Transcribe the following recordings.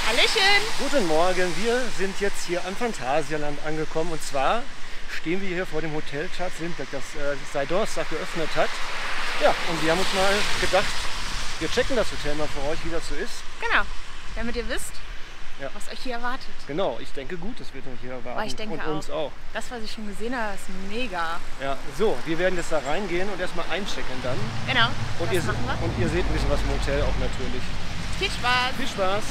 Hallöchen! Guten Morgen, wir sind jetzt hier am Phantasialand angekommen und zwar stehen wir hier vor dem Hotel Charles Lindbergh, das seit Donnerstag geöffnet hat. Ja, und wir haben uns mal gedacht, wir checken das Hotel mal für euch, wie das so ist. Genau, damit ihr wisst, Ja. was euch hier erwartet. Genau, ich denke gut, das wird euch hier erwarten. Oh, ich denke und uns auch. Das, was ich schon gesehen habe, ist mega. Ja, so, wir werden jetzt da reingehen und erstmal einchecken dann. Genau, Und das machen wir. und ihr seht ein bisschen was im Hotel auch natürlich. Viel Spaß! Viel Spaß!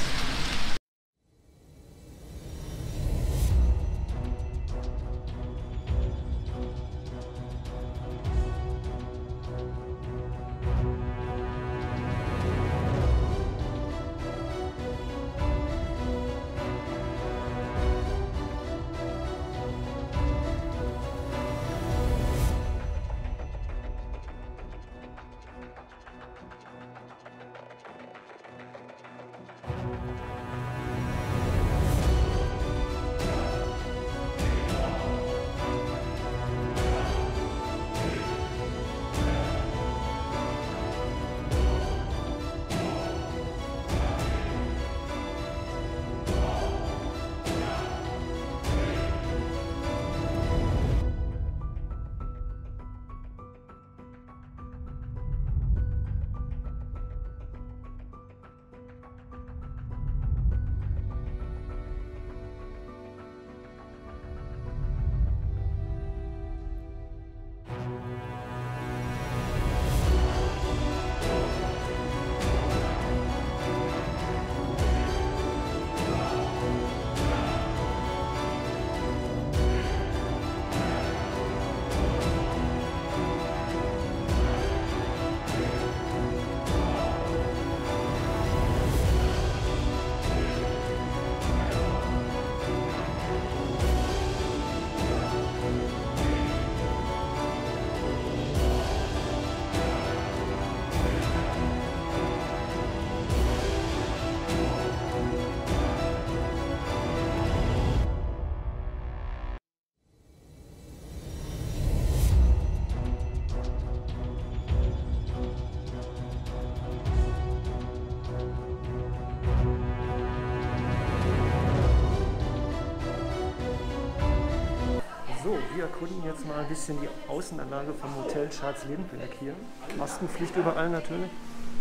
So, wir erkunden jetzt mal ein bisschen die Außenanlage vom Hotel Charles Lindbergh hier. Maskenpflicht überall natürlich.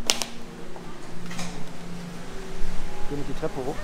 Gehen die Treppe hoch.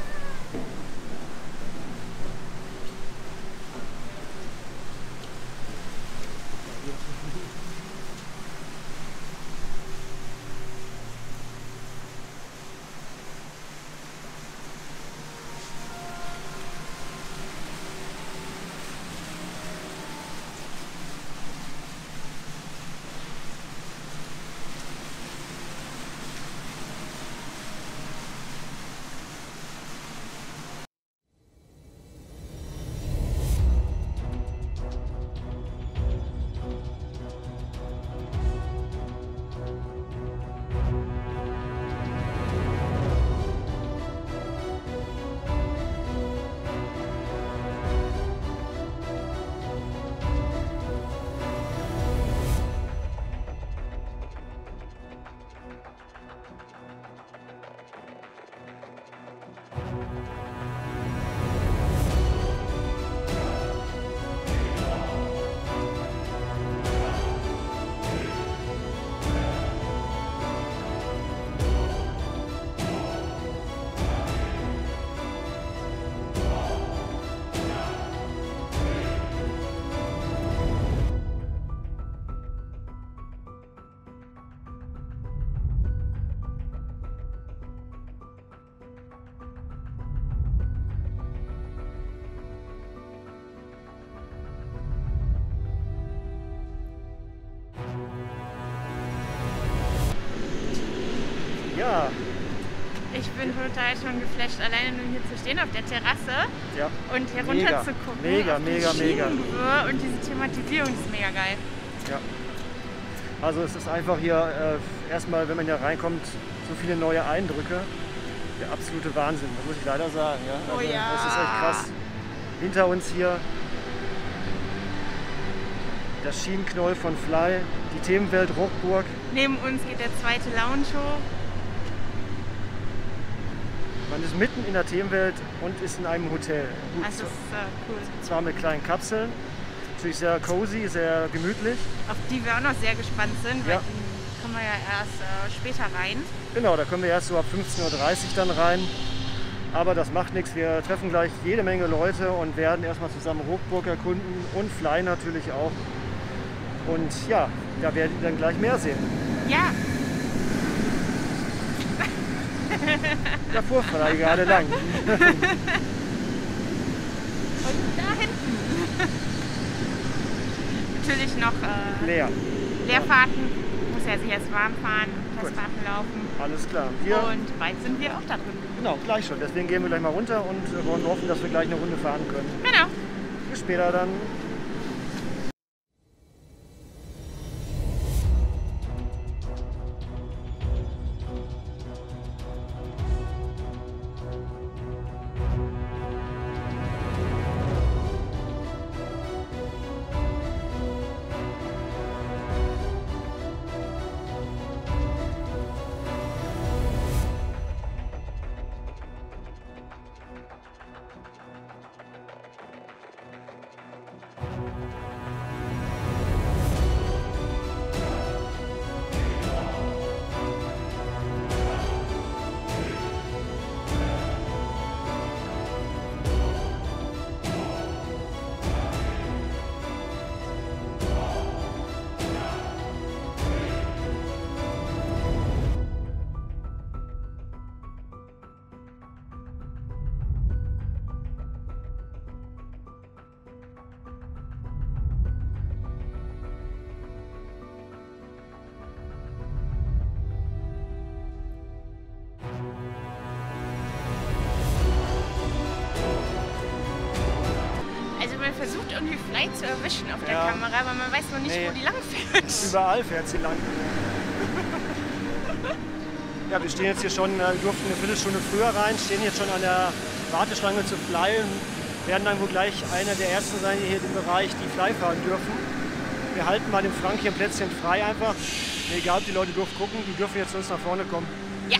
Ja, Ich bin total schon geflasht, alleine nur hier zu stehen auf der Terrasse ja. und hier Mega. runter zu gucken. Mega, auf die mega, mega. Schienengewirr und diese Thematisierung ist mega geil. Ja. Also es ist einfach hier erstmal, wenn man hier reinkommt, so viele neue Eindrücke. Der absolute Wahnsinn, das muss ich leider sagen. Ja? Oh Also, ja. das ist echt krass. Hinter uns hier das Schienenknoll von Fly, die Themenwelt Rockburg. Neben uns geht der zweite Lounge hoch. Man ist mitten in der Themenwelt und ist in einem Hotel. Gut, Das ist cool. zwar mit kleinen Kapseln, natürlich sehr cozy, sehr gemütlich. Auf die wir auch noch sehr gespannt sind, weil Ja. die kommen wir ja erst später rein. Genau, da können wir erst so ab 15:30 Uhr dann rein. Aber das macht nichts, wir treffen gleich jede Menge Leute und werden erstmal zusammen Hochburg erkunden und Fly natürlich auch. Und ja, da werdet ihr dann gleich mehr sehen. Ja, Da fuhr Fly gerade lang. und da hinten. Natürlich noch Leerfahrten. Muss ja sich erst warm fahren, Testfahrten laufen. Alles klar. Und bald sind wir auch da drin. Genau, gleich schon. Deswegen gehen wir gleich mal runter und wollen hoffen, dass wir gleich eine Runde fahren können. Genau. Bis später dann. Also man versucht irgendwie Fly zu erwischen auf der Ja. Kamera, aber man weiß noch nicht, Nee. wo die lang fährt. Überall fährt sie lang. Ja, wir stehen jetzt hier schon, durften eine Viertelstunde früher rein, stehen jetzt schon an der Warteschlange zu Fly und werden dann wohl gleich einer der Ersten sein, die hier im Bereich die Fly fahren dürfen. Wir halten mal dem Frank hier ein Plätzchen frei einfach. Egal, ob die Leute doof gucken, die dürfen jetzt zu uns nach vorne kommen. Ja.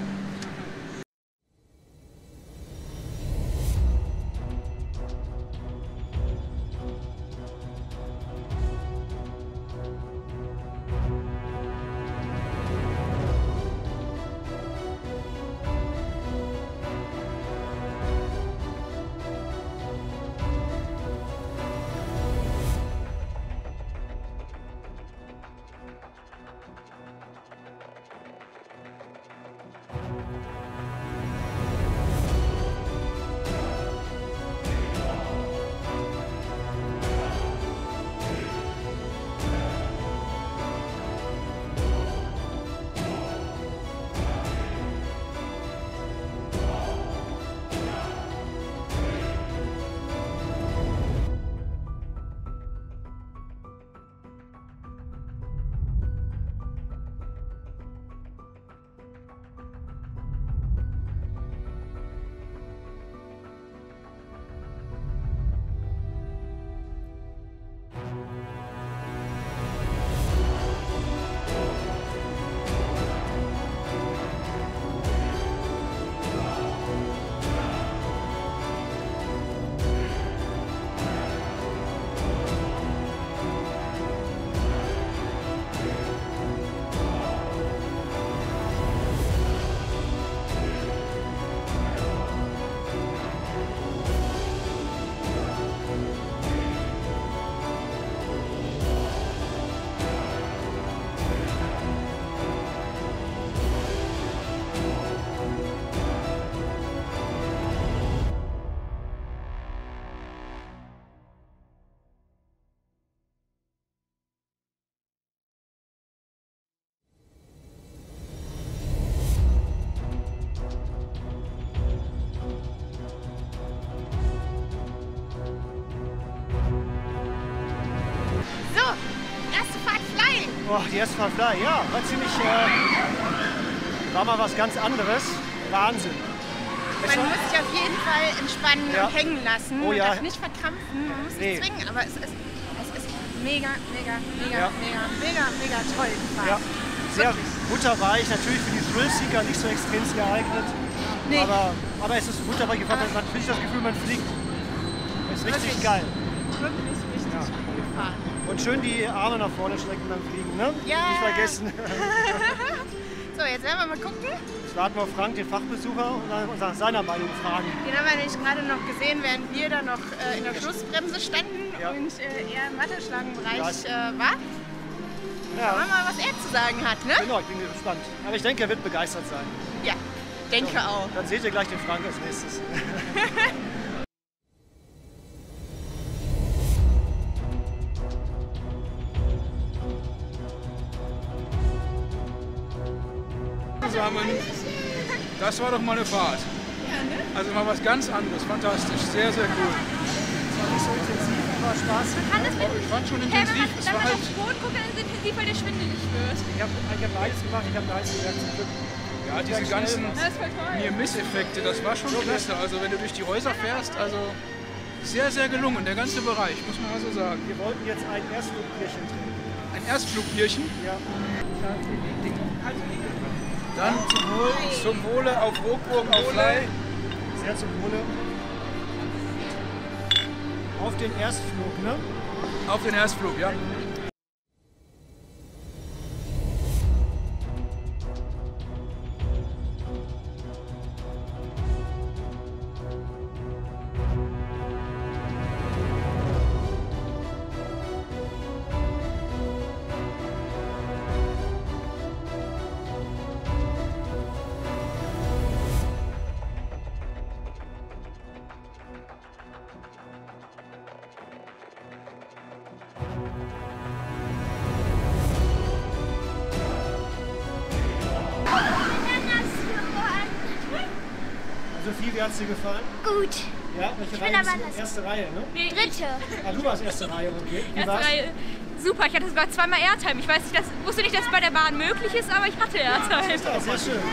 Oh, die erste Fahrt Fly, ja, war ziemlich, war mal was ganz anderes. Wahnsinn. Es Man war- muss sich auf jeden Fall entspannen Ja. und hängen lassen. Oh Man ja. darf nicht verkrampfen, man muss Nee. nicht zwingen, aber es ist mega, mega, mega, Ja. mega, mega, mega toll die Ja, Fahrt. sehr Wirklich. butterweich, natürlich für die Thrill-Seeker nicht so extrem geeignet. Nee. Aber es ist wunderbar gefahren. Man kriegt das Gefühl, man fliegt. Es ist richtig geil. Wirklich richtig gut gefahren. Und schön die Arme nach vorne strecken beim Fliegen, ne? Ja. Nicht vergessen. So, jetzt werden wir mal gucken. Jetzt warten wir auf Frank, den Fachbesucher, und nach seiner Meinung fragen. Den haben wir nämlich gerade noch gesehen, während wir da noch in der Schlussbremse standen und er im Mathe-Schlangenbereich war. Ja. Schauen wir mal, was er zu sagen hat, ne? Genau, ich bin gespannt. Aber ich denke, er wird begeistert sein. Ja, denke auch. Dann seht ihr gleich den Frank als nächstes. Zusammen. Das war doch mal eine Fahrt. Also mal was ganz anderes, fantastisch, sehr, sehr cool. Es war nicht so intensiv, aber Spaß. Ich fand schon intensiv, es war halt... Boot gucken, dann ist es intensiv, weil der schwindelig wird. Ich hab beides gemacht, ich habe beides gemerkt zum Glück. Ja, diese ganzen Das ist voll toll. Near-Miss-Effekte, das war schon klasse. Also wenn du durch die Häuser fährst, also sehr, sehr gelungen, der ganze Bereich, muss man mal so sagen. Wir wollten jetzt ein Erstflugbierchen trinken. Ein Erstflugbierchen, Ja. dann zum Wohle auf Rockburg, auf Fly. Sehr zum Wohle. Auf den Erstflug, ne? Auf den Erstflug, ja. Sophie, wie hat es dir gefallen? Gut. Ja, welche bin Reihe bist aber du? das- Erste Reihe, ne? Nee, Dritte. Ah, du warst erste Reihe, okay. Wie erste war's? Reihe. Super, ich hatte sogar zweimal Airtime. Ich weiß nicht, wusste nicht, dass es bei der Bahn möglich ist, aber ich hatte Airtime. Ja, sehr schön.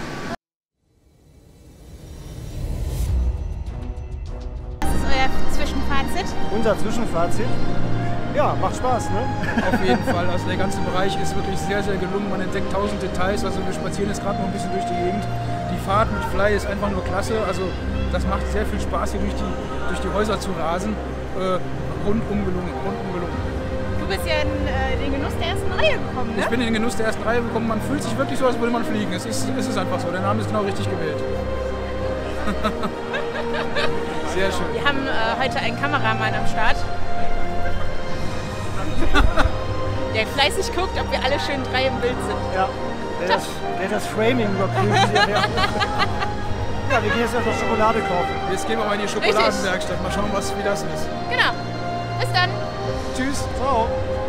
Was ist euer Zwischenfazit? Unser Zwischenfazit. Ja, macht Spaß, ne? Auf jeden Fall, also der ganze Bereich ist wirklich sehr, sehr gelungen. Man entdeckt 1000 Details, also wir spazieren jetzt gerade noch ein bisschen durch die Gegend. Die Fahrt mit Fly ist einfach nur klasse, also das macht sehr viel Spaß, hier durch die Häuser zu rasen. Rundum gelungen, rundum gelungen. Du bist ja in den Genuss der ersten Reihe gekommen, ne? Ich bin in den Genuss der ersten Reihe gekommen, man fühlt sich wirklich so, als würde man fliegen. Es ist einfach so, der Name ist genau richtig gewählt. Sehr schön. Wir haben heute einen Kameramann am Start, der fleißig guckt, ob wir alle schön drei im Bild sind. Ja, der das Framing überprüft. Ja, wir gehen jetzt erstmal Schokolade kaufen. Jetzt gehen wir mal in die Schokoladenwerkstatt, mal schauen, wie das ist. Genau. Bis dann. Tschüss. Ciao.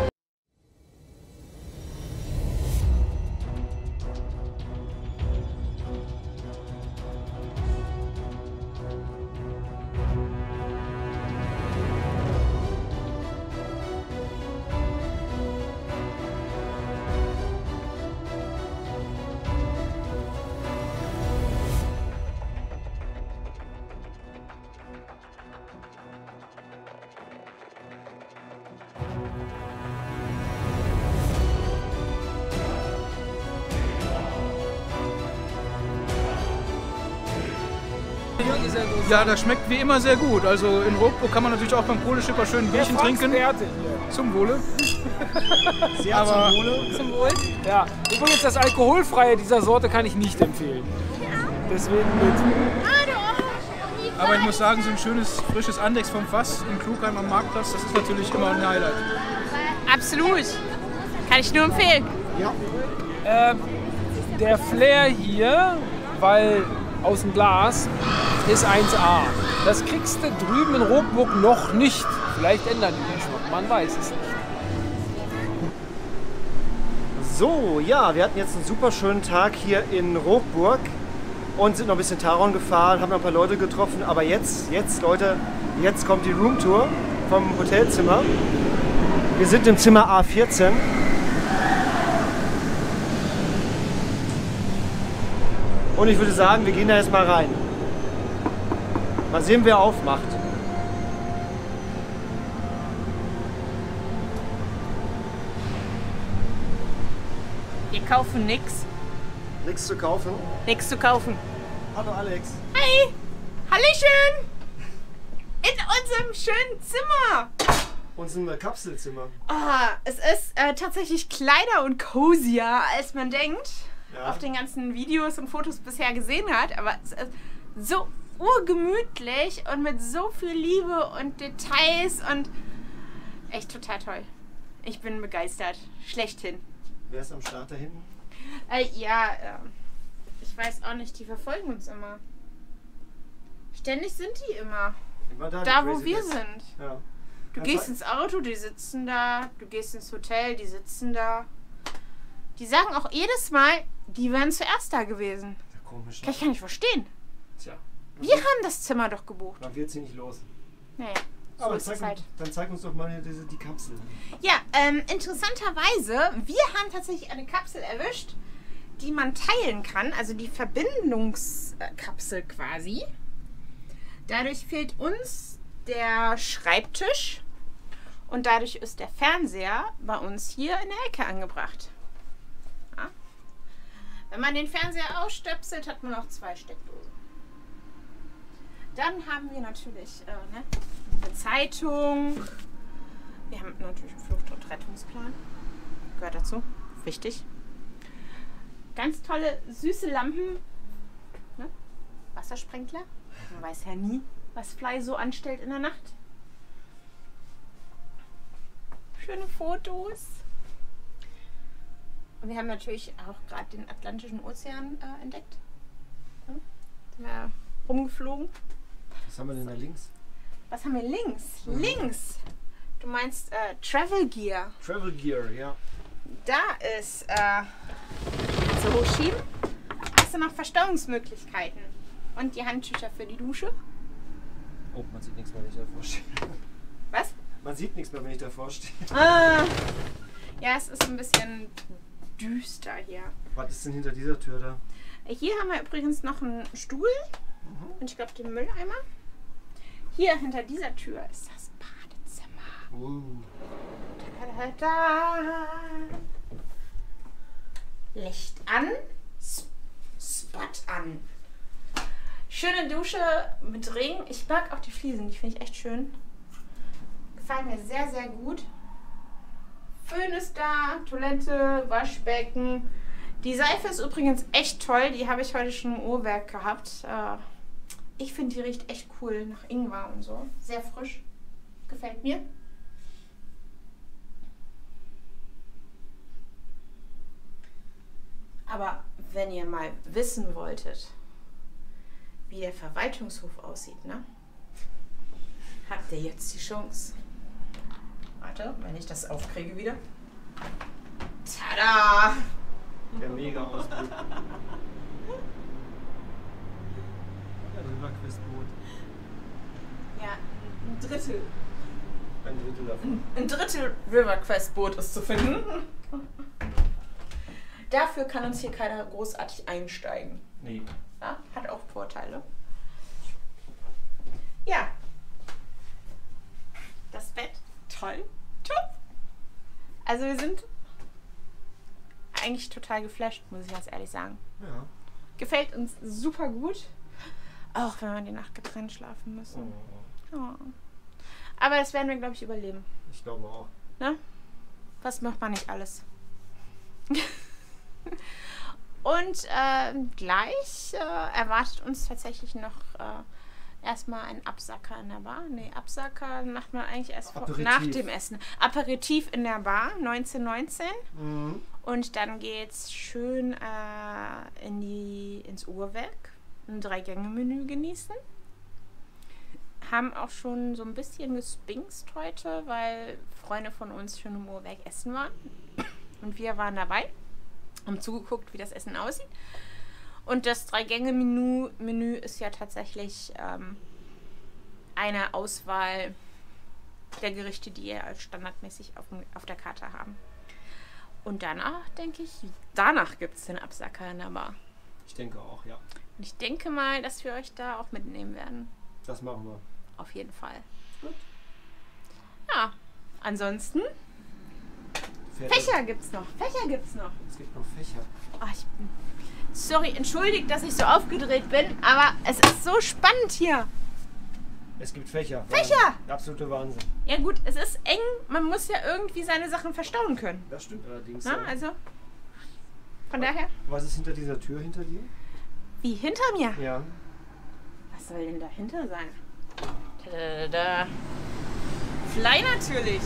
Ja, das schmeckt wie immer sehr gut. Also in Rockburg kann man natürlich auch beim Kohleschipper schön ein Bierchen trinken. Zum Wohle. Sehr Aber- zum Wohle. Zum Wohl. Ja, übrigens das Alkoholfreie dieser Sorte kann ich nicht empfehlen. Deswegen mit. Aber ich muss sagen, so ein schönes, frisches Andex vom Fass in Klugheim am Marktplatz, das ist natürlich immer ein Highlight. Absolut. Kann ich nur empfehlen. Der Flair hier, weil aus dem Glas, ist 1A. Das kriegst du drüben in Rockburg noch nicht. Vielleicht ändern die den Schmuck, man weiß es nicht. So, ja, wir hatten jetzt einen super schönen Tag hier in Rockburg und sind noch ein bisschen Taron gefahren, haben noch ein paar Leute getroffen. Aber jetzt Leute, jetzt kommt die Roomtour vom Hotelzimmer. Wir sind im Zimmer A14. Und ich würde sagen, wir gehen da jetzt mal rein. Mal sehen, wer aufmacht. Wir kaufen nix. Nichts zu kaufen. Nichts zu kaufen. Hallo Alex. Hi! Hallöchen! In unserem schönen Zimmer! Unserem Kapselzimmer. Es ist tatsächlich kleiner und cozier, als man denkt. Ja. Auf den ganzen Videos und Fotos bisher gesehen hat. Aber es ist so urgemütlich und mit so viel Liebe und Details und echt total toll. Ich bin begeistert. Schlechthin. Wer ist am Start da hinten? Ich weiß auch nicht, die verfolgen uns immer. Ständig sind die immer. Immer Da, die wo Crazy wir Cats. sind. Ja. Du gehst ins Auto, die sitzen da. Du gehst ins Hotel, die sitzen da. Die sagen auch jedes Mal, die wären zuerst da gewesen. Ja, komisch. Kann ich gar nicht verstehen. Tja. Wir haben das Zimmer doch gebucht. Dann wird sie nicht los. Naja, so Aber ist es halt. dann zeig uns doch mal die Kapsel. Ja, interessanterweise, wir haben tatsächlich eine Kapsel erwischt, die man teilen kann. Also die Verbindungskapsel quasi. Dadurch fehlt uns der Schreibtisch und dadurch ist der Fernseher bei uns hier in der Ecke angebracht. Ja. Wenn man den Fernseher ausstöpselt, hat man auch 2 Steckdosen. Dann haben wir natürlich eine Zeitung. Wir haben natürlich einen Flucht- und Rettungsplan. Gehört dazu. Wichtig. Ganz tolle, süße Lampen. Ne? Wassersprenkler. Man weiß ja nie, was Fly so anstellt in der Nacht. Schöne Fotos. Und wir haben natürlich auch gerade den Atlantischen Ozean entdeckt. Ja, sind wir rumgeflogen. Was haben wir denn da links? Was haben wir links? Links! Du meinst Travel Gear. Travel Gear, ja. Da ist, kannst du hochschieben. Hast du noch Verstauungsmöglichkeiten. Und die Handtücher für die Dusche. Oh, man sieht nichts mehr, wenn ich davor stehe. Was? Man sieht nichts mehr, wenn ich davor stehe. Ja, es ist ein bisschen düster hier. Was ist denn hinter dieser Tür da? Hier haben wir übrigens noch einen Stuhl. Und ich glaube den Mülleimer. Hier hinter dieser Tür ist das Badezimmer. Da. Licht an. Spot an. Schöne Dusche mit Ring. Ich mag auch die Fliesen, die finde ich echt schön. Gefallen mir sehr, sehr gut. Föhn ist da, Toilette, Waschbecken. Die Seife ist übrigens echt toll. Die habe ich heute schon im Uhrwerk gehabt. Ich finde, die riecht echt cool nach Ingwer und so. Sehr frisch. Gefällt mir. Aber wenn ihr mal wissen wolltet, wie der Verwaltungshof aussieht, ne? Habt ihr jetzt die Chance. Warte, wenn ich das aufkriege wieder. Tada! Der Mega-Ausblick. Ein Riverquest-Boot. Ja, ein Drittel. Ein Drittel davon. Ein Drittel Riverquest-Boot ist zu finden. Dafür kann uns hier keiner großartig einsteigen. Nee. Ja, hat auch Vorteile. Ja. Das Bett, toll. Top. Also wir sind eigentlich total geflasht, muss ich ganz ehrlich sagen. Ja. Gefällt uns super gut. Auch wenn wir die Nacht getrennt schlafen müssen. Oh. Ja. Aber das werden wir, glaube ich, überleben. Ich glaube auch. Ne? Was macht man nicht alles? Und gleich erwartet uns tatsächlich noch erstmal ein Absacker in der Bar. Nee, Absacker macht man eigentlich erst nach dem Essen. Aperitif in der Bar, 19:19. Mhm. Und dann geht's schön ins Uhrwerk, ein 3-Gänge-Menü genießen. Haben auch schon so ein bisschen gespinkst heute, weil Freunde von uns schon im Uhrwerk essen waren. Und wir waren dabei, haben zugeguckt, wie das Essen aussieht. Und das 3-Gänge-Menü ist ja tatsächlich eine Auswahl der Gerichte, die wir als standardmäßig auf der Karte haben. Und danach, denke ich, gibt es den Absacker in der Bar. Ich denke auch, ja. Und ich denke mal, dass wir euch da auch mitnehmen werden. Das machen wir. Auf jeden Fall. Gut. Ja, ansonsten, Fächer gibt's noch. Es gibt noch Fächer. Oh, Sorry, entschuldigt, dass ich so aufgedreht bin, aber es ist so spannend hier. Es gibt Fächer. Fächer! Wahnsinn. Absoluter Wahnsinn. Ja gut, es ist eng, man muss ja irgendwie seine Sachen verstauen können. Das stimmt allerdings. Na, Ja. also, von daher. Was ist hinter dieser Tür hinter dir? Wie hinter mir? Ja. Was soll denn dahinter sein? Tada. Fly natürlich.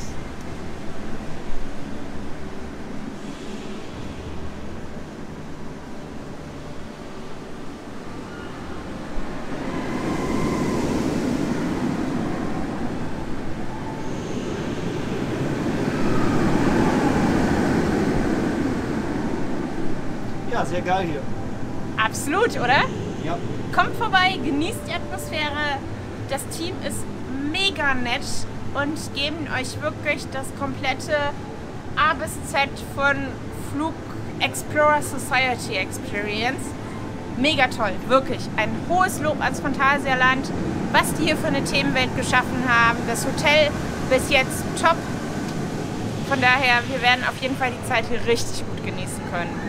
Ja, sehr geil hier. Absolut, oder? Ja. Kommt vorbei, genießt die Atmosphäre. Das Team ist mega nett und geben euch wirklich das komplette A bis Z von Flug Explorer Society Experience. Mega toll, wirklich. Ein hohes Lob ans Phantasialand, was die hier für eine Themenwelt geschaffen haben. Das Hotel bis jetzt top. Von daher, wir werden auf jeden Fall die Zeit hier richtig gut genießen können.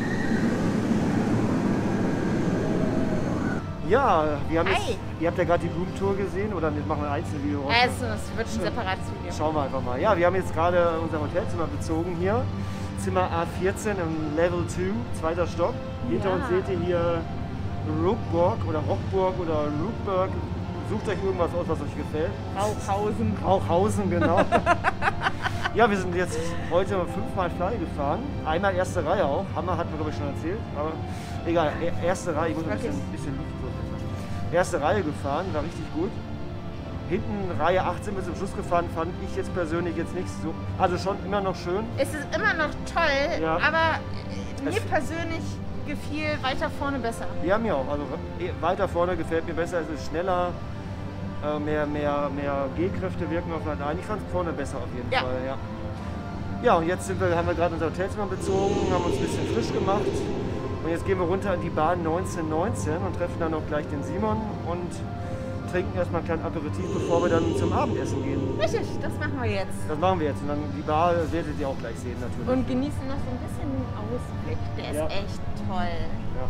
Ja, wir haben Hi. jetzt, ihr habt ja gerade die Blumentour gesehen oder machen wir ein Einzelvideo raus? Es wird ein separates Video. Schauen wir einfach mal. Ja, wir haben jetzt gerade unser Hotelzimmer bezogen hier. Zimmer A14 im Level 2, zweiter Stock. Hinter uns seht ihr hier Rookburg oder Rookburg. Sucht euch irgendwas aus, was euch gefällt. Rauchhausen. Rauchhausen, genau. Ja, wir sind jetzt heute 5-mal Fly gefahren. Einmal erste Reihe auch. Hammer hatten wir, glaube ich, schon erzählt. Aber egal, erste Reihe. Ich muss ein bisschen Luft so. Erste Reihe gefahren, war richtig gut. Hinten Reihe 18 bis zum Schluss gefahren, fand ich jetzt persönlich jetzt nicht so. Also schon immer noch schön. Es ist immer noch toll, Ja. aber mir persönlich gefiel weiter vorne besser. Ja, mir auch. Also weiter vorne gefällt mir besser. Es ist schneller. Mehr G-Kräfte wirken aufeinander ein. Ich fand es vorne besser auf jeden Fall. Ja. Ja, und jetzt haben wir gerade unser Hotelzimmer bezogen, haben uns ein bisschen frisch gemacht. Und jetzt gehen wir runter in die Bahn 1919 und treffen dann auch gleich den Simon und trinken erstmal einen kleinen Aperitif, bevor wir dann zum Abendessen gehen. Richtig, das machen wir jetzt. Das machen wir jetzt und dann die Bar werdet ihr auch gleich sehen natürlich. Und genießen noch so ein bisschen den Ausblick. Der ist echt toll. Ja.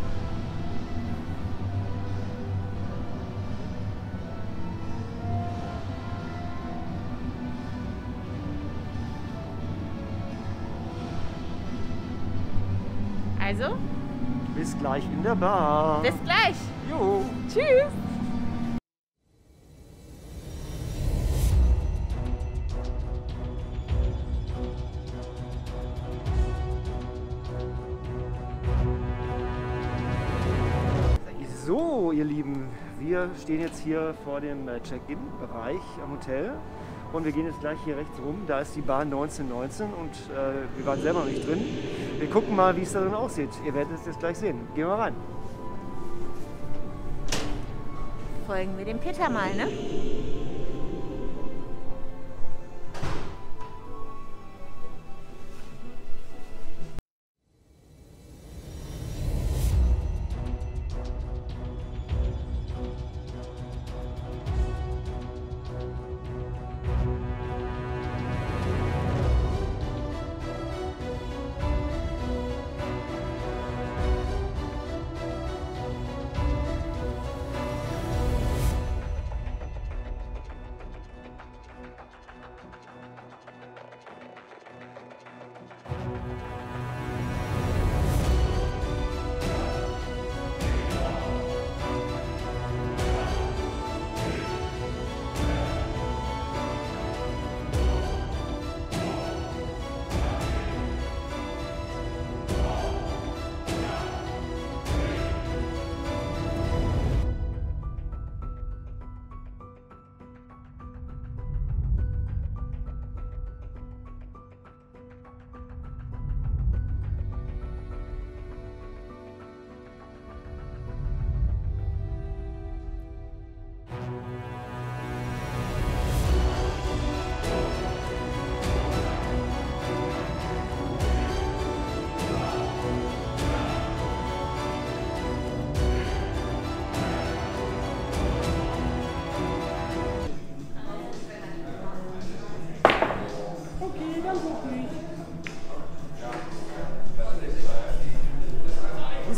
Also, Bis gleich in der Bar. bis gleich. Jo. Tschüss. So, ihr Lieben, wir stehen jetzt hier vor dem Check-in-Bereich am Hotel und wir gehen jetzt gleich hier rechts rum. Da ist die Bahn 1919 und wir waren selber noch nicht drin. Wir gucken mal, wie es da drin aussieht. Ihr werdet es jetzt gleich sehen. Gehen wir rein. Folgen wir dem Peter mal, ne?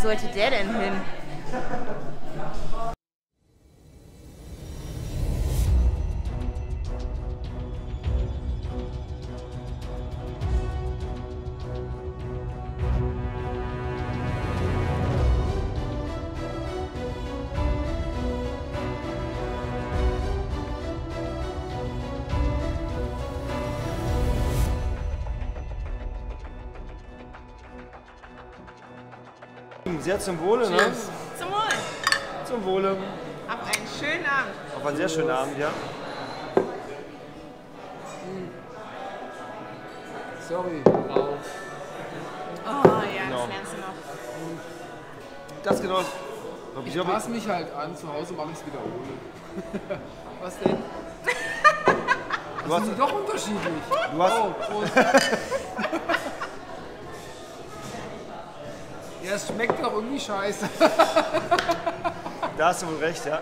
sollte der denn hin? Sehr zum Wohle, ne? Zum Wohl. Zum Wohle. Hab einen schönen Abend. Auf einen sehr schönen Abend, ja. Sorry. Oh ja, Genau. das lernst du noch. Das genau. Ich passe mich halt an, zu Hause mache ich es wieder ohne. Was denn? Du hast, Sind doch unterschiedlich. du hast, Oh, Prost. Ja, es schmeckt doch irgendwie scheiße. da hast du wohl recht, ja.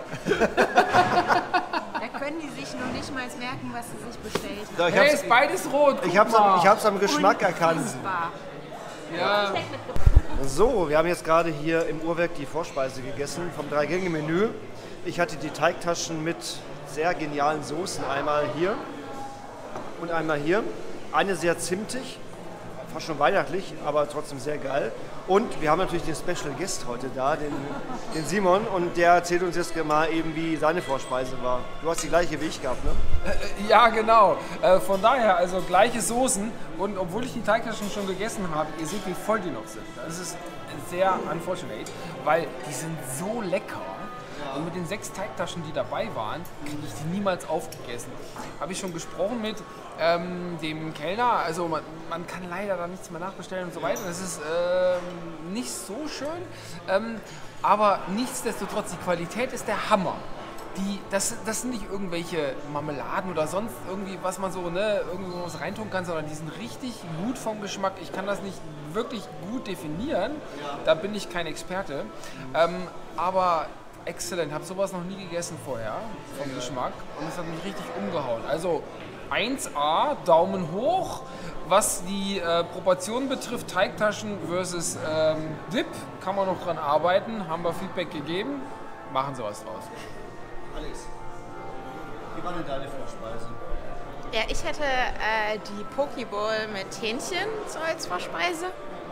Da können die sich noch nicht mal merken, was sie sich bestellt haben. Doch, Hey, ist beides rot. ich hab's am Geschmack erkannt. Unfassbar. Ja, So, wir haben jetzt gerade hier im Uhrwerk die Vorspeise gegessen vom 3-Gänge-Menü. Ich hatte die Teigtaschen mit sehr genialen Soßen, einmal hier und einmal hier. Eine sehr zimtig, fast schon weihnachtlich, aber trotzdem sehr geil. Und wir haben natürlich den Special Guest heute da, den Simon, und der erzählt uns jetzt mal eben, wie seine Vorspeise war. Du hast die gleiche wie ich gehabt, ne? ja, genau. Von daher, also gleiche Soßen. Und obwohl ich die Teigtaschen schon gegessen habe, ihr seht, wie voll die noch sind. Das ist sehr unfortunate, weil die sind so lecker. Und mit den 6 Teigtaschen, die dabei waren, kriege ich die niemals aufgegessen. Habe ich schon gesprochen mit dem Kellner. Also man kann leider da nichts mehr nachbestellen und so weiter. Das ist nicht so schön. Aber nichtsdestotrotz, die Qualität ist der Hammer. Das sind nicht irgendwelche Marmeladen oder sonst irgendwie, was man so, ne, irgendwo was reintun kann, sondern die sind richtig gut vom Geschmack. Ich kann das nicht wirklich gut definieren. Da bin ich kein Experte. Aber exzellent, habe sowas noch nie gegessen vorher vom Geschmack und es hat mich richtig umgehauen. Also 1A, Daumen hoch. Was die Proportionen betrifft, Teigtaschen versus Dip, kann man noch dran arbeiten. Haben wir Feedback gegeben, machen Sie was draus. Alex, wie war denn deine Vorspeise? Ja, ich hätte die Pokeball mit Hähnchen so als Vorspeise.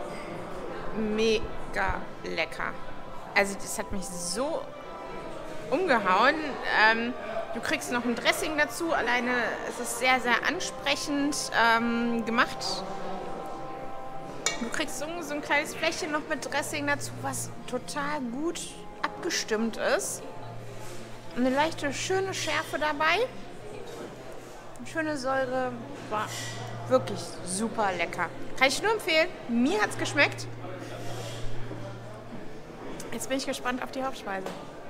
Mega lecker. Also das hat mich so umgehauen. Du kriegst noch ein Dressing dazu. Alleine ist es sehr, sehr ansprechend gemacht. Du kriegst so ein kleines Fläschchen noch mit Dressing dazu, was total gut abgestimmt ist. Eine leichte, schöne Schärfe dabei. Eine schöne Säure. War wirklich super lecker. Kann ich nur empfehlen. Mir hat es geschmeckt. Jetzt bin ich gespannt auf die Hauptspeise.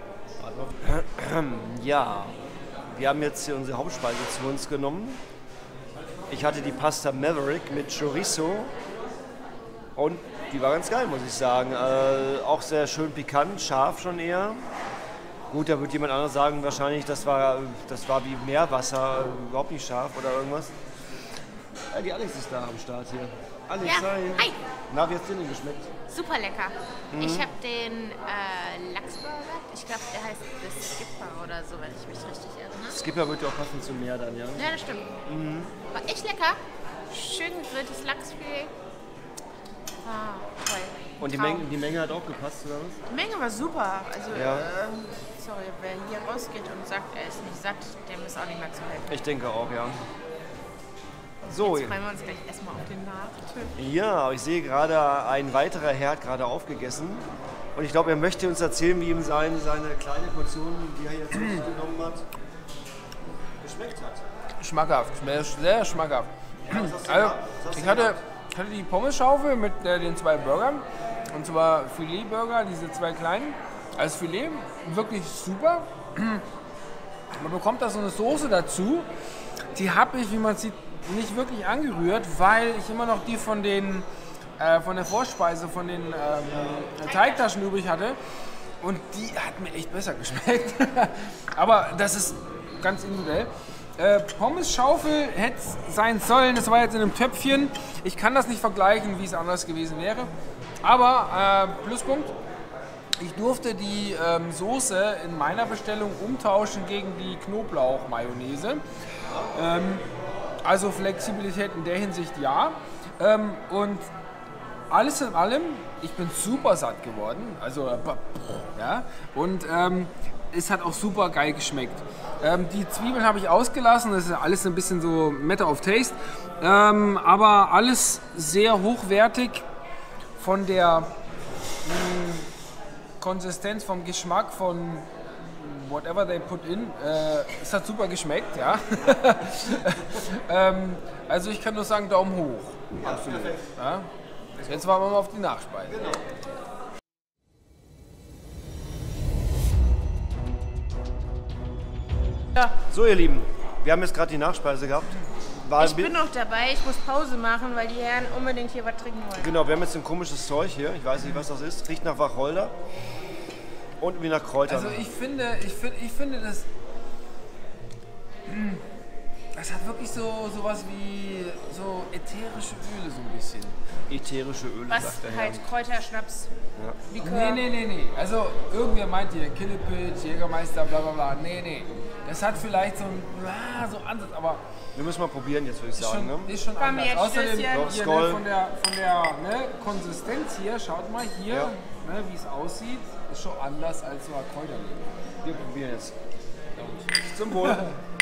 Ja, wir haben jetzt hier unsere Hauptspeise zu uns genommen. Ich hatte die Pasta Maverick mit Chorizo und die war ganz geil, muss ich sagen. Auch sehr schön pikant, scharf schon eher. Gut, da wird jemand anderes sagen, wahrscheinlich, das war wie Meerwasser, überhaupt nicht scharf oder irgendwas. Ja, die Alex ist da am Start hier. Alex, Ja, hi. Na, wie hat's dir denn geschmeckt? Super lecker. Ich habe den Lachsburger, ich glaube, der heißt The Skipper oder so, wenn ich mich richtig erinnere. Skipper wird ja auch passen zum Meer dann, ja? Ja, das stimmt. War echt lecker. Schön gegrilltes Lachsfilet. Ah, toll. Und die Menge hat auch gepasst, oder was? Die Menge war super. Also, Ja. Sorry, wer hier rausgeht und sagt, er ist nicht satt, dem ist auch nicht mehr zu helfen. Ich denke auch, ja. So, Jetzt freuen wir uns gleich erstmal auf den Nachtisch. ja, aber ich sehe gerade, ein weiterer Herr hat gerade aufgegessen. Und ich glaube, er möchte uns erzählen, wie ihm seine kleine Portion, die er jetzt genommen hat, geschmeckt hat. Schmackhaft, sehr schmackhaft. Also, ich hatte die Pommesschaufel mit den 2 Burgern. Und zwar Filetburger, diese 2 kleinen. Als Filet wirklich super. Man bekommt da so eine Soße dazu. Die habe ich, wie man sieht, nicht wirklich angerührt, weil ich immer noch die von der Vorspeise, von den Teigtaschen übrig hatte. Und die hat mir echt besser geschmeckt. Aber das ist ganz individuell. Pommes-Schaufel hätte es sein sollen. Das war jetzt in einem Töpfchen. Ich kann das nicht vergleichen, wie es anders gewesen wäre. Aber Pluspunkt, Ich durfte die Soße in meiner Bestellung umtauschen gegen die Knoblauch-Mayonnaise. Also Flexibilität in der Hinsicht ja. Und alles in allem, ich bin super satt geworden. Also, ja. Und es hat auch super geil geschmeckt. Die Zwiebeln habe ich ausgelassen, das ist alles ein bisschen so Matter of Taste. Aber alles sehr hochwertig von der Konsistenz, vom Geschmack, von whatever they put in. Es hat super geschmeckt, ja. Also ich kann nur sagen, Daumen hoch. Absolut. Ja. Jetzt warten wir mal auf die Nachspeise. Genau. Ja. So ihr Lieben, wir haben jetzt gerade die Nachspeise gehabt. Ich bin noch dabei, ich muss Pause machen, weil die Herren unbedingt hier was trinken wollen. Genau, wir haben jetzt ein komisches Zeug hier. Ich weiß nicht, was das ist. Riecht nach Wacholder und wie nach Kräutern. Also ich finde das... Das hat wirklich sowas wie so ätherische Öle so ein bisschen. Ätherische Öle, was sagt der Herr. halt Kräuterschnaps. Ja. Likör. Nee. Also irgendwer meint hier Killepitch, Jägermeister, bla bla bla. Nee. Das hat vielleicht so einen Ansatz, aber... Wir müssen mal probieren jetzt, würde ich sagen. Ist schon Komm, anders. jetzt Außerdem Stößchen. hier, ne, von der Konsistenz hier, schaut mal hier, Ja. ne, wie es aussieht, ist schon anders als so ein Kräuterling. Wir probieren jetzt. Zum Wohl.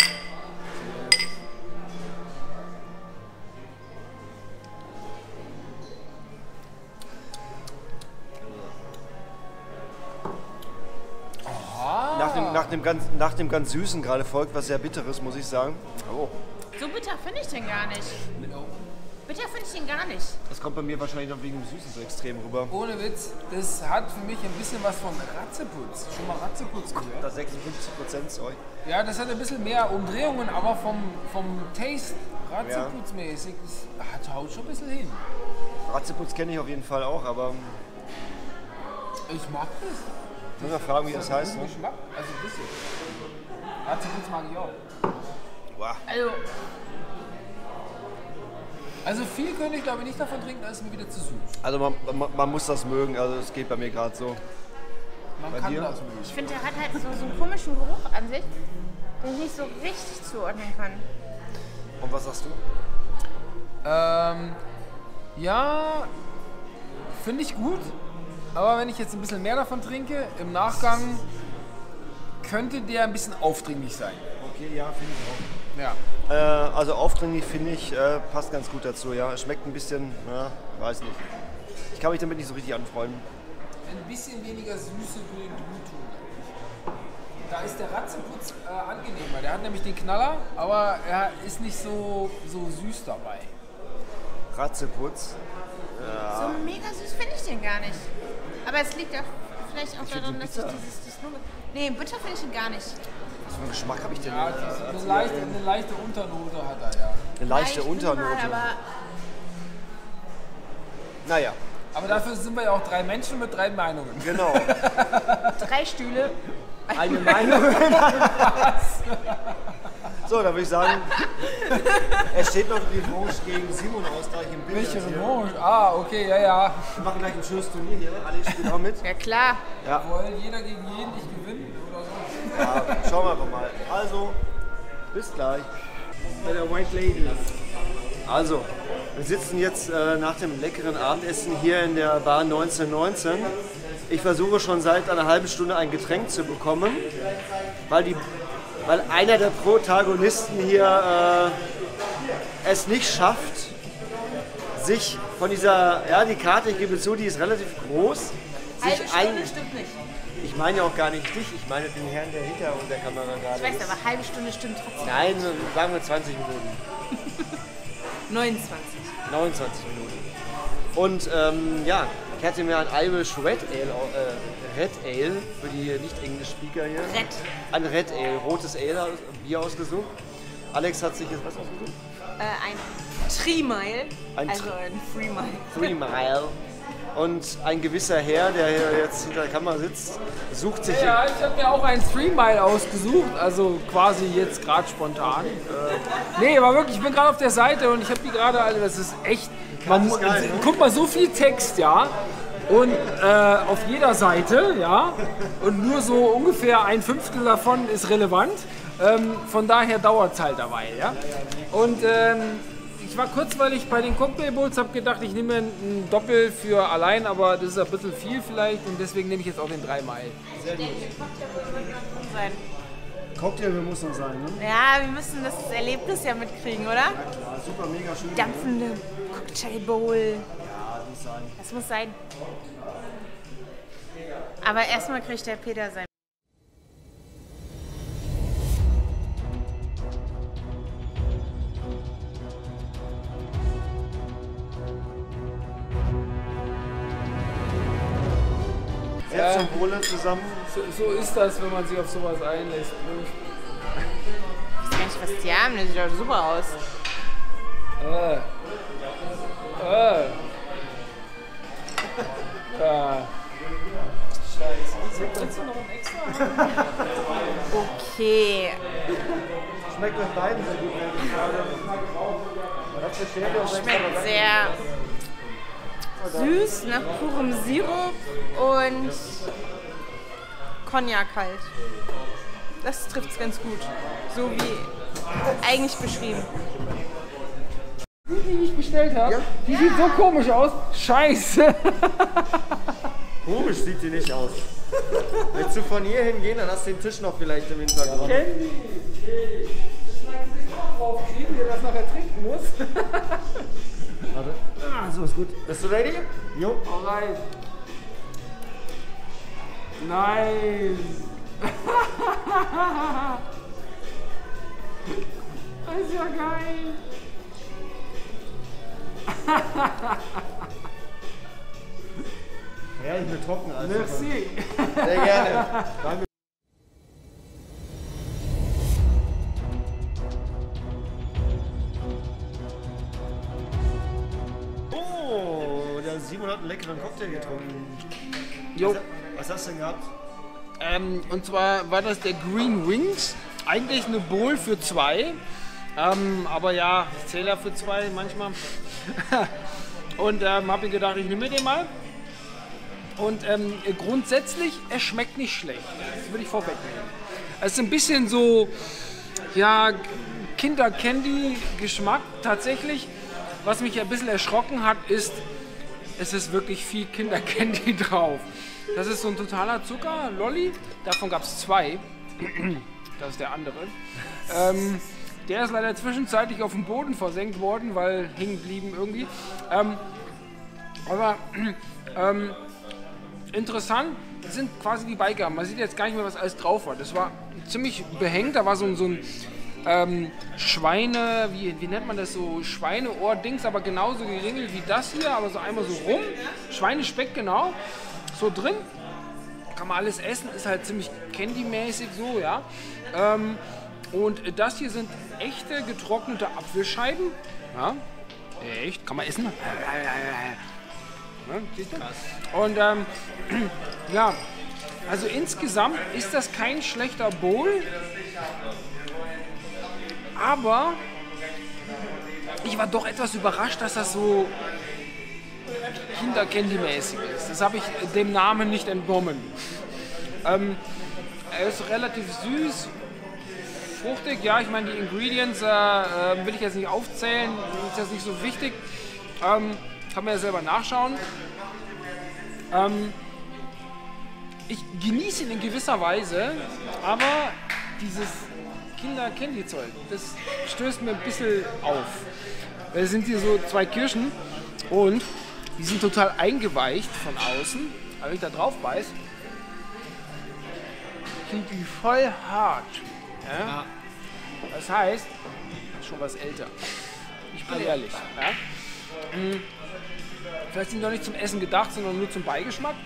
Nach dem ganz Süßen gerade folgt was sehr Bitteres, muss ich sagen. Oh. So bitter finde ich den gar nicht. Bitter finde ich den gar nicht. Das kommt bei mir wahrscheinlich noch wegen dem Süßen so extrem rüber. Ohne Witz, das hat für mich ein bisschen was von Ratzeputz. Schon mal Ratzeputz gehört? Da 56% Zeug. Ja, das hat ein bisschen mehr Umdrehungen, aber vom Taste Ratzeputzmäßig, das haut schon ein bisschen hin. Ratzeputz kenne ich auf jeden Fall auch, aber ich mag das. muss mal fragen, wie das heißt. Ne? Geschmack, also ein bisschen. Ratzeputz mag ich auch. Wow. Also viel könnte ich glaube ich nicht davon trinken, da ist mir wieder zu süß. Also man muss das mögen, also es geht bei mir gerade so. Man Bei kann dir? das mögen. Ich finde, der hat halt so einen komischen Geruch an sich, den ich nicht so richtig zuordnen kann. Und was sagst du? Ja, finde ich gut. Aber wenn ich jetzt ein bisschen mehr davon trinke, im Nachgang könnte der ein bisschen aufdringlich sein. Okay, ja, finde ich auch. Ja. Also aufdringlich finde ich, passt ganz gut dazu, ja. Es schmeckt ein bisschen, ja, weiß nicht. Ich kann mich damit nicht so richtig anfreunden. Ein bisschen weniger Süße würde ihm gut tun. Da ist der Ratzeputz angenehmer. Der hat nämlich den Knaller, aber er ist nicht so süß dabei. Ratzeputz. So mega süß finde ich den gar nicht. Aber es liegt ja vielleicht auch daran, dass ich dieses nur... Nee, bitter finde ich ihn gar nicht. Was für einen Geschmack habe ich denn? Ja, eine leichte Unternote hat er, ja. Eine leichte Leicht Unternote. minimal, aber Naja, Aber dafür sind wir ja auch 3 Menschen mit 3 Meinungen. genau. 3 Stühle. Eine Meinung. So, da würde ich sagen, es steht noch Revanche gegen Simon aus, da ich im Bild Welche hier. Revanche? Ah, okay, ja. Wir machen gleich ein schönes Turnier hier. Alle spielen auch mit. Ja klar. Wollen jeder gegen jeden nicht gewinnen oder so? Ja, schauen wir einfach mal. Also, bis gleich. Bei der White Lady. Also, wir sitzen jetzt nach dem leckeren Abendessen hier in der Bar 1919. Ich versuche schon seit einer halben Stunde ein Getränk zu bekommen, weil einer der Protagonisten hier es nicht schafft, sich von dieser, ja, die Karte, ich gebe zu, die ist relativ groß. Halbe Stunde stimmt nicht. Ich meine ja auch gar nicht dich, ich meine den Herrn, der hinter der Kamera gerade Ich weiß, ist. aber halbe Stunde stimmt trotzdem. Nein, sagen wir 20 Minuten. 29. 29 Minuten. Und ja, ich hatte mir ein Irish Red Ale für die Nicht-Englisch-Speaker hier. Ein Red Ale, rotes Ale, Bier ausgesucht. Alex hat sich jetzt was ausgesucht? Ein Trimile, Ein also ein Freemile. 3 Mile. Und ein gewisser Herr, der hier jetzt hinter der Kamera sitzt, sucht sich... Ja, ich habe mir auch ein 3 Mile ausgesucht, also quasi jetzt gerade spontan. Nee, aber wirklich, ich bin gerade auf der Seite und ich habe die gerade, also das ist echt... ist geil, ne? Guck mal, so viel Text, ja. Und auf jeder Seite, ja, und nur so ungefähr 1/5 davon ist relevant. Von daher dauert es halt dabei, ja. Und ich war kurzweilig bei den Cocktail Bowls, habe gedacht, ich nehme ein Doppel für allein, aber das ist ein bisschen viel vielleicht und deswegen nehme ich jetzt auch den 3 Mile. Sehr gut. Cocktail muss noch sein, ne? Ja, wir müssen das Erlebnis ja mitkriegen, oder? Ja klar, super, mega schön. Dampfende Cocktail Bowl. Ja, muss sein. Das muss sein. Aber erstmal kriegt der Peter sein. Sehr zum Wohle zusammen. So ist das, wenn man sich auf sowas einlässt. Ich weiß gar nicht, was die haben. Das sieht doch super aus. Okay. Schmeckt euch beiden sehr gut. Schmeckt sehr süß nach purem Sirup und Cognac halt. Das trifft es ganz gut. So wie eigentlich beschrieben. Die ich bestellt habe, die sieht so komisch aus. Scheiße. Komisch sieht die nicht aus. Willst du von hier hingehen, dann hast du den Tisch noch vielleicht im Hintergrund. Candy. Aufkriegen, der das nachher trinken muss. Warte. Ah, so ist gut. Bist du ready? Jo. Alright. Nein. Das ist ja geil. Ja, ich bin trocken. Also. Merci. Sehr gerne. Danke. Oh, der Simon hat einen leckeren Cocktail getrunken. Jo. Was hast du denn gehabt? Und zwar war das der Green Wings. Eigentlich eine Bowl für 2. Aber ja, ich zähle ja für 2 manchmal. Und habe mir gedacht, ich nehme den mal. Und grundsätzlich, er schmeckt nicht schlecht. Das würde ich vorwegnehmen. Es ist ein bisschen so, ja, Kinder-Candy-Geschmack tatsächlich. Was mich ein bisschen erschrocken hat, ist, es ist wirklich viel Kinder-Candy drauf. Das ist so ein totaler Zucker-Lolli. Davon gab es 2. Das ist der andere. Der ist leider zwischenzeitlich auf dem Boden versenkt worden, weil hängen geblieben irgendwie. Aber interessant sind quasi die Beigaben. Man sieht jetzt gar nicht mehr, was alles drauf war. Das war ziemlich behängt. Da war so ein Schweine, wie nennt man das so? Schweineohr-Dings, aber genauso geringelt wie das hier, aber so einmal so rum. Schweinespeck, genau. So drin. Kann man alles essen, ist halt ziemlich Candy-mäßig so, ja. Und das hier sind echte getrocknete Apfelscheiben. Ja, echt, kann man essen. Ja, siehst du? Und ja, also insgesamt ist das kein schlechter Bowl. Aber ich war doch etwas überrascht, dass das so Kinder-Candy-mäßig ist. Das habe ich dem Namen nicht entnommen. Er ist relativ süß, fruchtig. Ja, ich meine, die Ingredients will ich jetzt nicht aufzählen, ist jetzt nicht so wichtig. Kann man ja selber nachschauen. Ich genieße ihn in gewisser Weise, aber dieses Kinder-Candy-Zeug, das stößt mir ein bisschen auf. Es sind hier so 2 Kirschen und die sind total eingeweicht von außen. Aber wenn ich da drauf beiß, sind die voll hart. Ja? Das heißt, schon was älter. Ich bin ehrlich. Ja? Vielleicht sind die doch nicht zum Essen gedacht, sondern nur zum Beigeschmack.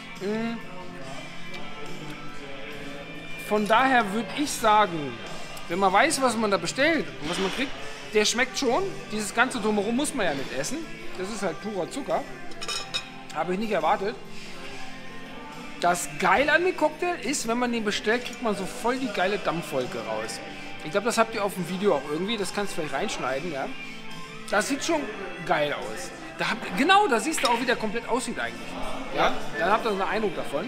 Von daher würde ich sagen, wenn man weiß, was man da bestellt und was man kriegt, der schmeckt schon. Dieses ganze Drumherum muss man ja nicht essen. Das ist halt purer Zucker. Habe ich nicht erwartet. Das Geile an dem Cocktail ist, wenn man den bestellt, kriegt man so voll die geile Dampfwolke raus. Ich glaube, das habt ihr auf dem Video auch irgendwie. Das kannst du vielleicht reinschneiden, ja. Das sieht schon geil aus. Genau, da siehst du auch, wie der komplett aussieht eigentlich. Ja? Dann habt ihr einen Eindruck davon.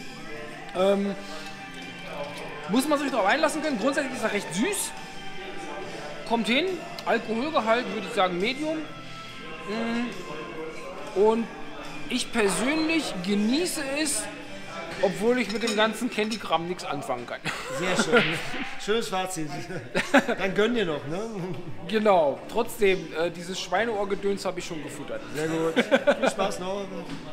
Muss man sich darauf einlassen können. Grundsätzlich ist er recht süß. Kommt hin. Alkoholgehalt würde ich sagen Medium. Und ich persönlich genieße es, obwohl ich mit dem ganzen Candy-Kram nichts anfangen kann. Sehr schön. Schönes Fazit. Dann gönn dir noch, ne? Genau. Trotzdem, dieses Schweineohrgedöns habe ich schon gefuttert. Sehr gut. Viel Spaß noch.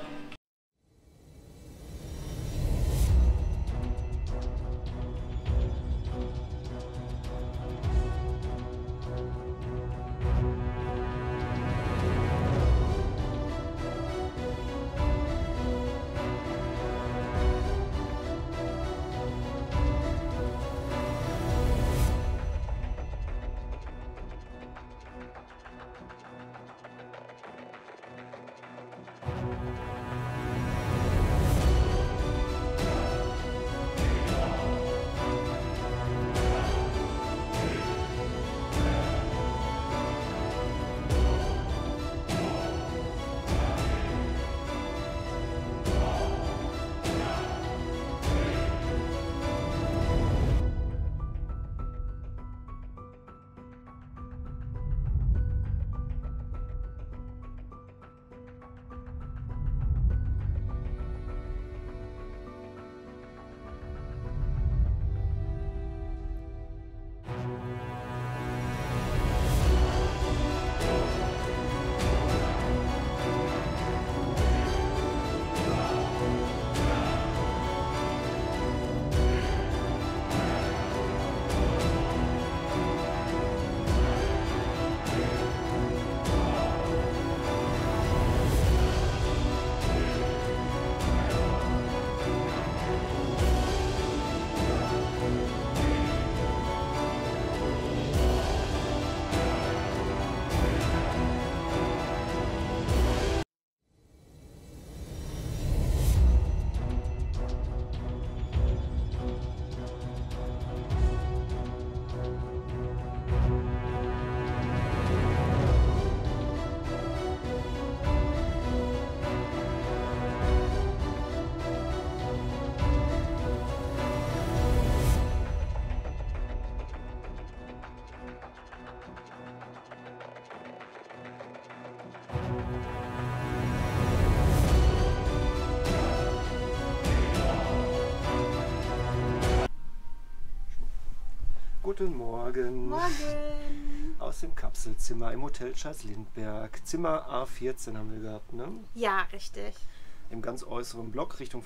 Guten Morgen. Morgen. Aus dem Kapselzimmer im Hotel Charles Lindbergh. Zimmer A14 haben wir gehabt, ne? Ja, richtig. Im ganz äußeren Block Richtung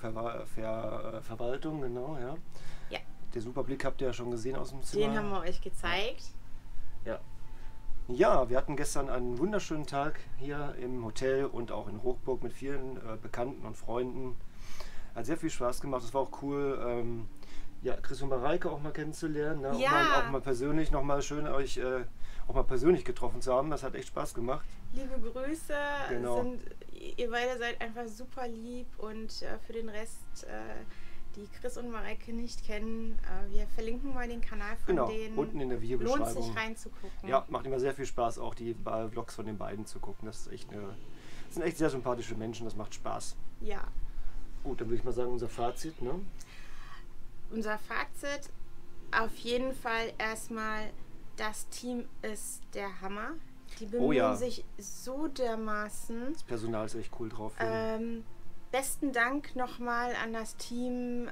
Verwaltung, genau, ja. Ja. Den super Blick habt ihr ja schon gesehen aus dem Zimmer. Den haben wir euch gezeigt. Ja. Ja, wir hatten gestern einen wunderschönen Tag hier im Hotel und auch in Hochburg mit vielen Bekannten und Freunden. Hat sehr viel Spaß gemacht. Es war auch cool, ja, Chris und Mareike auch mal kennenzulernen. Ne? Ja. Auch mal persönlich, nochmal schön euch auch mal persönlich getroffen zu haben. Das hat echt Spaß gemacht. Liebe Grüße. Genau. Ihr beide seid einfach super lieb und für den Rest, die Chris und Mareike nicht kennen, wir verlinken mal den Kanal von denen. Unten in der Videobeschreibung. Lohnt sich reinzugucken. Ja, macht immer sehr viel Spaß, auch die Vlogs von den beiden zu gucken. Das ist echt das sind echt sehr sympathische Menschen, das macht Spaß. Ja. Gut, dann würde ich mal sagen, unser Fazit, ne? Unser Fazit, auf jeden Fall erstmal, das Team ist der Hammer. Die bemühen sich so dermaßen. Das Personal ist echt cool drauf. Besten Dank nochmal an das Team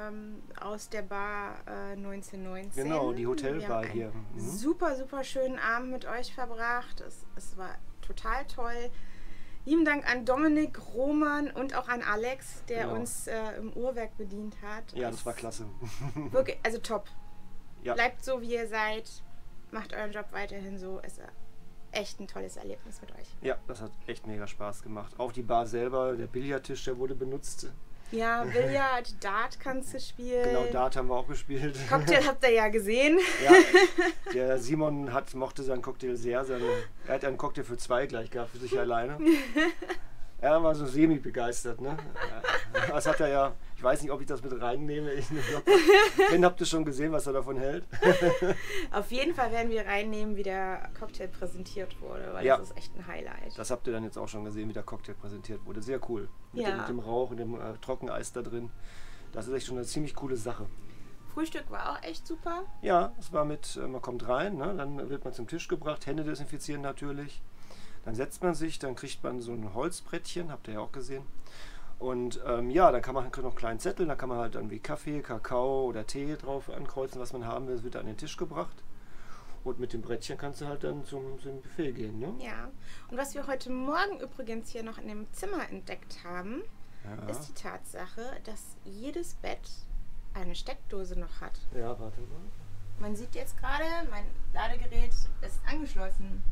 aus der Bar 1919. Genau, die Hotelbar hier. Super, super schönen Abend mit euch verbracht. Es war total toll. Lieben Dank an Dominik, Roman und auch an Alex, der uns im Uhrwerk bedient hat. Ja, das war klasse. Wirklich, also top. Ja. Bleibt so, wie ihr seid. Macht euren Job weiterhin so. Es ist echt ein tolles Erlebnis mit euch. Ja, das hat echt mega Spaß gemacht. Auch die Bar selber, der Billardtisch, der wurde benutzt. Ja, Billard, Dart kannst du spielen. Genau, Dart haben wir auch gespielt. Cocktail habt ihr ja gesehen. Ja, der Simon mochte seinen Cocktail sehr. Er hat einen Cocktail für 2 gleich gehabt, für sich alleine. Er war so semi-begeistert, ne? Das hat er ja, ich Ich weiß nicht, ob ich das mit reinnehme. Ben, habt ihr schon gesehen, was er davon hält? Auf jeden Fall werden wir reinnehmen, wie der Cocktail präsentiert wurde, weil Ja. das ist echt ein Highlight. Das habt ihr dann jetzt auch schon gesehen, wie der Cocktail präsentiert wurde. Sehr cool. Ja. Mit dem Rauch und dem Trockeneis da drin. Das ist echt schon eine ziemlich coole Sache. Frühstück war auch echt super. Ja, es war mit, man kommt rein, ne, dann wird man zum Tisch gebracht, Hände desinfizieren natürlich. Dann setzt man sich, dann kriegt man so ein Holzbrettchen, habt ihr ja auch gesehen. Und ja, dann kann man noch einen kleinen Zettel, da kann man halt dann wie Kaffee, Kakao oder Tee drauf ankreuzen, was man haben will. Das wird an den Tisch gebracht. Und mit dem Brettchen kannst du halt dann zum Buffet gehen. Ne? Ja. Und was wir heute Morgen übrigens hier noch in dem Zimmer entdeckt haben, Ja. ist die Tatsache, dass jedes Bett eine Steckdose noch hat. Ja, warte mal. Man sieht jetzt gerade, mein Ladegerät ist angeschlossen.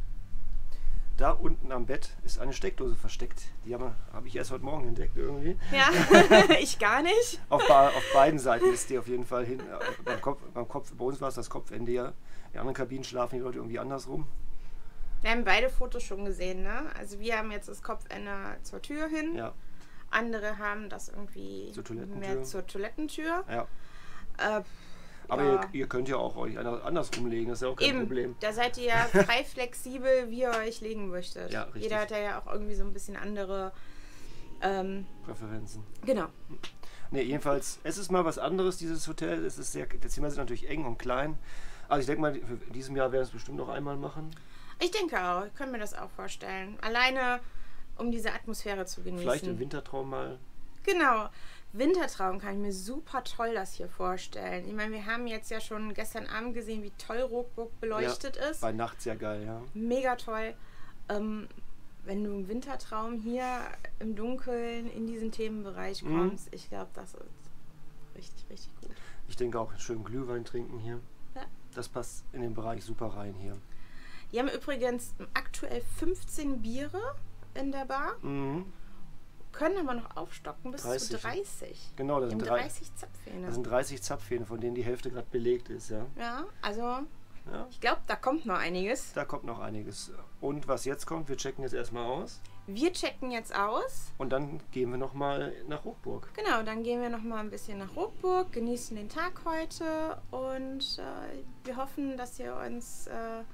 Da unten am Bett ist eine Steckdose versteckt. Die habe ich erst heute Morgen entdeckt irgendwie. Ja, ich gar nicht. Auf beiden Seiten ist die auf jeden Fall hin. Beim Kopf, bei uns war es das Kopfende ja. In anderen Kabinen schlafen die Leute irgendwie andersrum. Wir haben beide Fotos schon gesehen, ne? Also wir haben jetzt das Kopfende zur Tür hin. Ja, Andere haben das irgendwie Zur Toilettentür. mehr zur Toilettentür. ja. Äh, Aber ja. ihr könnt ja auch euch andersrum legen, das ist ja auch kein Eben, Problem. da seid ihr ja frei flexibel, wie ihr euch legen möchtet. Ja, richtig. Jeder hat ja auch irgendwie so ein bisschen andere. Präferenzen. Genau. Ne, jedenfalls, es ist mal was anderes, dieses Hotel. Es ist die Zimmer sind natürlich eng und klein. Also ich denke mal, in diesem Jahr werden wir es bestimmt noch einmal machen. Ich denke auch, ich kann mir das auch vorstellen. Alleine, um diese Atmosphäre zu genießen. Vielleicht im Wintertraum mal. Genau. Wintertraum kann ich mir super toll das hier vorstellen. Ich meine, wir haben jetzt ja schon gestern Abend gesehen, wie toll Rockburg beleuchtet ist. Bei Nacht sehr geil, ja. Mega toll. Wenn du im Wintertraum hier im Dunkeln in diesen Themenbereich kommst, ich glaube, das ist richtig, richtig gut. Ich denke auch, schön Glühwein trinken hier. Ja. Das passt in den Bereich super rein hier. Die haben übrigens aktuell 15 Biere in der Bar, können aber noch aufstocken bis 30. zu 30. Genau, das Die haben sind 30 Zapfhähne. Das sind 30 Zapfhähne, von denen die Hälfte gerade belegt ist, ja. Ja, also Ja. ich glaube, da kommt noch einiges. Da kommt noch einiges. Und was jetzt kommt, wir checken jetzt erstmal aus. Wir checken jetzt aus. Und dann gehen wir nochmal nach Rockburg. Genau, dann gehen wir noch mal ein bisschen nach Rockburg, genießen den Tag heute und wir hoffen, dass ihr uns,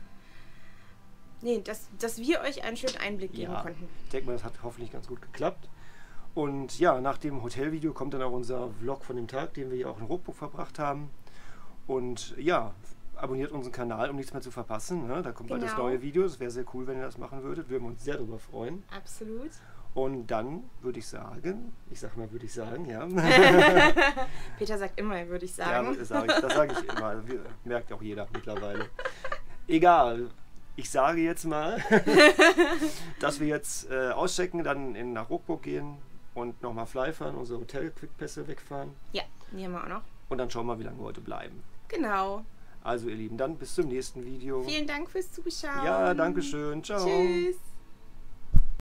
dass wir euch einen schönen Einblick geben konnten. Ich denke mal, das hat hoffentlich ganz gut geklappt. Und ja, nach dem Hotelvideo kommt dann auch unser Vlog von dem Tag, den wir hier auch in Rockburg verbracht haben. Und ja, abonniert unseren Kanal, um nichts mehr zu verpassen. Ne? Da kommt bald das Genau. neue Video. Es wäre sehr cool, wenn ihr das machen würdet. Würden wir uns sehr darüber freuen. Absolut. Und dann würde ich sagen, ja. Peter sagt immer, würde ich Ja, sagen. das sage ich immer. Merkt auch jeder mittlerweile. Egal. Ich sage jetzt mal, dass wir jetzt auschecken, dann nach Rockburg gehen und nochmal Fly fahren, unsere Hotel-Quickpässe wegfahren. Ja, die haben wir auch noch. Und dann schauen wir, wie lange wir heute bleiben. Genau. Also ihr Lieben, dann bis zum nächsten Video. Vielen Dank fürs Zuschauen. Ja, danke schön. Ciao. Tschüss.